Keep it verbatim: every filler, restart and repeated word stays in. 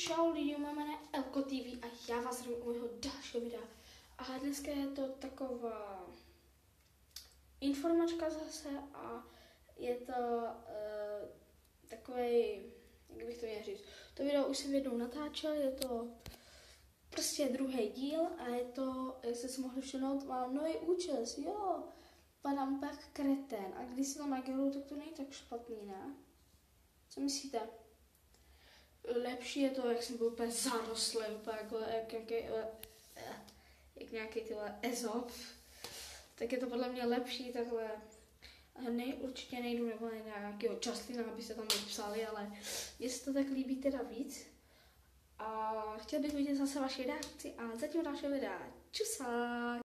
Čau lidi, moje jméno je Elko T V a já vás zdravím u mého dalšího videa. A dneska je to taková informačka zase a je to uh, takovej, jak bych to měl říct, to video už jsem jednou natáčel, je to prostě druhý díl a je to, jak jste si mohli všimnout, mám nový účes, jo, padám pak kretén a když si to nageru, tak to není tak špatný, ne? Co myslíte? Lepší je to, jak jsem byl úplně zarostlý, úplně jako, jak, nějaký, jak nějaký tyhle Ezop, tak je to podle mě lepší takhle. Ne, určitě nejdu nebo na nějakého Justina, abyste tam nepsali, ale mně se to tak líbí teda víc. A chtěl bych vidět zase vaši reakci a zatím další videa. Čusák!